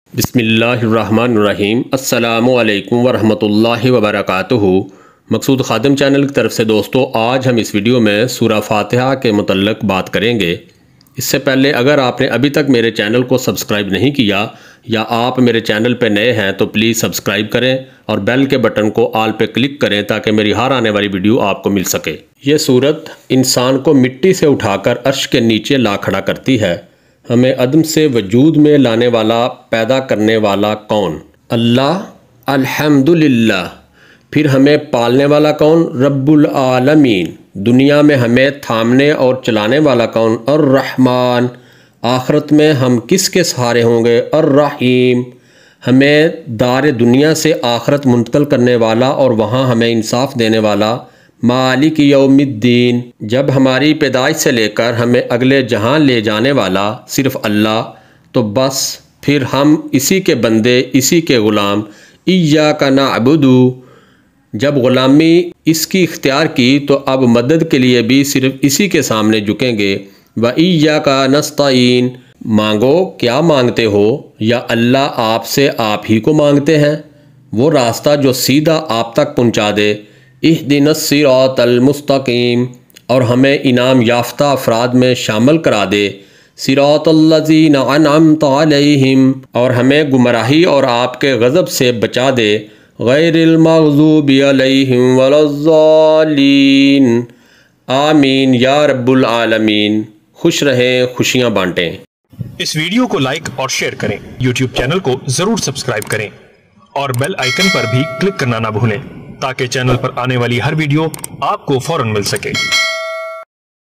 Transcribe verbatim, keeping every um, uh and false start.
بسم اللہ الرحمن الرحیم۔ السلام علیکم ورحمۃ اللہ وبرکاتہ۔ مقصود خادم چینل کی طرف سے دوستو، آج ہم اس ویڈیو میں سورہ فاتحہ کے متعلق بات کریں گے۔ اس سے پہلے اگر آپ نے ابھی تک میرے چینل کو سبسکرائب نہیں کیا یا آپ میرے چینل پہ نئے ہیں تو پلیز سبسکرائب کریں اور بیل کے بٹن کو آل پہ کلک کریں تاکہ میری ہر آنے والی ویڈیو آپ کو مل سکے۔ یہ سورت انسان کو مٹی سے اٹھا کر عرش کے نیچے لا کھڑا کرتی ہے۔ ہمیں عدم سے وجود میں لانے والا، پیدا کرنے والا کون؟ اللہ الحمدللہ۔ پھر ہمیں پالنے والا کون؟ رب العالمین۔ دنیا میں ہمیں تھامنے اور چلانے والا کون؟ الرحمن۔ آخرت میں ہم کس کے سہارے ہوں گے؟ الرحیم۔ ہمیں دار دنیا سے آخرت منتقل کرنے والا اور وہاں ہمیں انصاف دینے والا مالک یوم الدین۔ جب ہماری پیدائش سے لے کر ہمیں اگلے جہاں لے جانے والا صرف اللہ، تو بس پھر ہم اسی کے بندے، اسی کے غلام۔ ایاک نعبد۔ جب غلامی اس کی اختیار کی تو اب مدد کے لیے بھی صرف اسی کے سامنے جھکیں گے۔ وَإِيَّاكَ نَسْتَعِينُ۔ مانگو، کیا مانگتے ہو؟ یا اللہ آپ سے آپ ہی کو مانگتے ہیں، وہ راستہ جو سیدھا آپ تک پہنچا دے۔ اہدنا الصراط المستقیم۔ اور ہمیں انعام یافتہ افراد میں شامل کرا دے۔ صراط الذین انعمت علیہم۔ اور ہمیں گمراہی اور آپ کے غضب سے بچا دے۔ غیر المغضوب علیہم ولا الضالین۔ آمین یا رب العالمین۔ خوش رہیں، خوشیاں بانٹیں۔ اس ویڈیو کو لائک اور شیئر کریں، یوٹیوب چینل کو ضرور سبسکرائب کریں اور بیل آئیکن پر بھی کلک کرنا نہ بھولیں تاکہ چینل پر آنے والی ہر ویڈیو آپ کو فوراً مل سکے۔